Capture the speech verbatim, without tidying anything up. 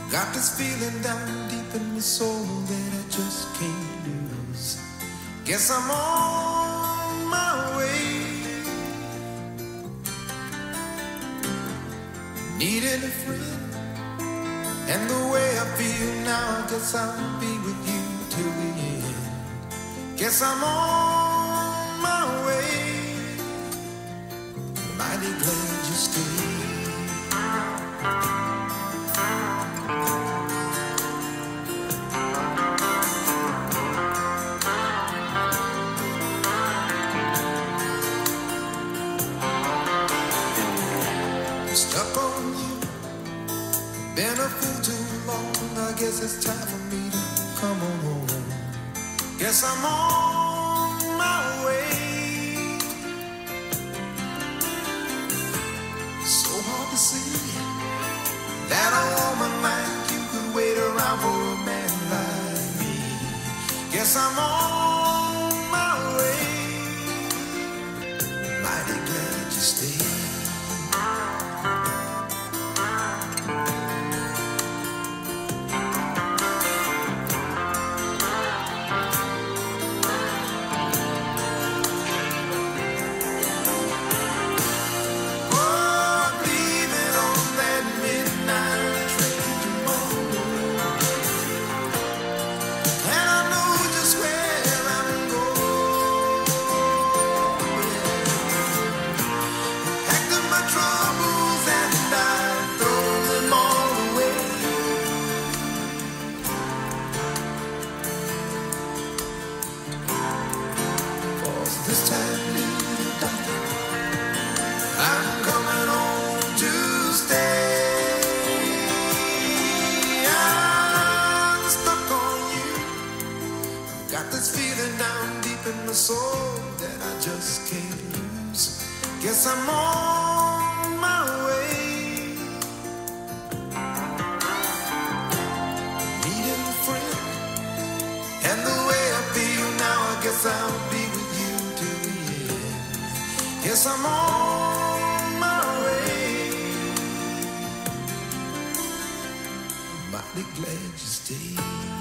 Got this feeling down deep in my soul that I just can't lose. Guess I'm on my way. Needing a friend, and the way I feel now, I guess I'll be with you till the end. Guess I'm on my way. Mighty glad you stayed. Stuck on you, been a fool too long. I guess it's time for me to come on home. Guess I'm on my way. So hard to see that a woman like you could wait around for a man like me. Guess I'm on my way. Mighty glad you stayed. This time, little darling, I'm coming home to stay. I'm stuck on you. Got this feeling down deep in my soul that I just can't lose. Guess I'm on my way. Needing a friend, and the way I feel now, I guess I'll be with you. Yes, I'm on my way. Mighty glad you stayed.